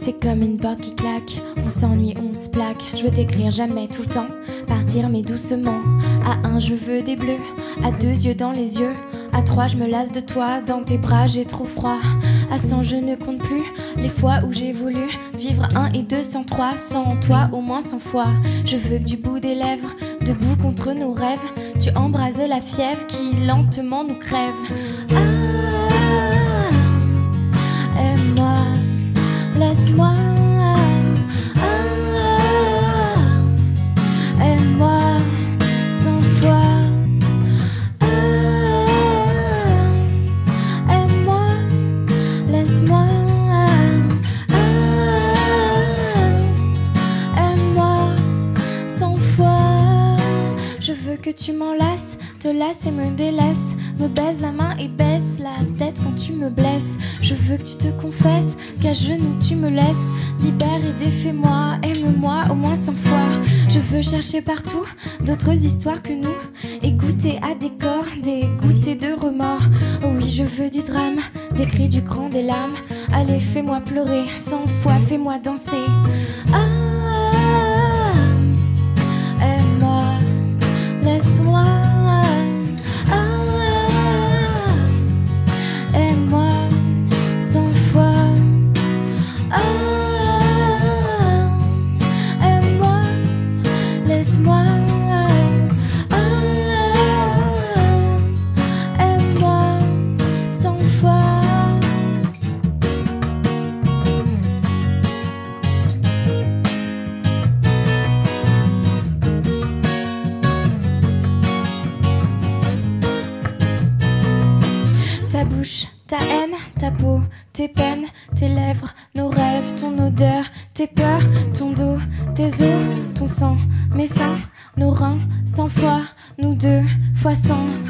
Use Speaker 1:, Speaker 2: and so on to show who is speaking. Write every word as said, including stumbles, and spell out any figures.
Speaker 1: C'est comme une porte qui claque, on s'ennuie, on se plaque. Je veux t'écrire jamais tout le temps, partir mais doucement. À un je veux des bleus, à deux yeux dans les yeux. À trois je me lasse de toi, dans tes bras j'ai trop froid. À cent je ne compte plus les fois où j'ai voulu vivre un et deux sans trois, sans toi au moins cent fois. Je veux que du bout des lèvres, debout contre nos rêves, tu embrases la fièvre qui lentement nous crève. Ah, aime-moi, laisse-moi. Ah, aime-moi cent fois. Ah, aime-moi, laisse-moi. Ah, aime-moi cent fois. Je veux que tu m'enlaces, te lasse et me délaisse, me baise la main et baisse la tête quand tu me blesses. Je veux que tu te confesses, qu'à genoux tu me laisses. Libère et défais-moi, aime-moi au moins cent fois. Je veux chercher partout d'autres histoires que nous, et goûter à des corps, des goûters de remords. Oh oui, je veux du drame, des cris, du grand, des larmes. Allez, fais-moi pleurer, cent fois, fais-moi danser. Ah, aime-moi, laisse-moi. Ta bouche, ta haine, ta peau, tes peines, tes lèvres, nos rêves, ton odeur, tes peurs, ton dos, tes os, ton sang, mes seins, nos reins, cent fois, nous deux, fois cent.